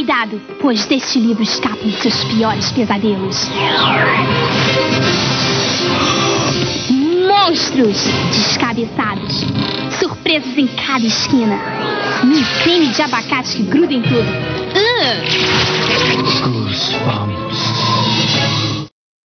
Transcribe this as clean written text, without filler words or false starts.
Cuidado, pois deste livro escapam seus piores pesadelos. Monstros descabeçados. Surpresas em cada esquina. Creme de abacate que gruda em tudo. Goosebumps.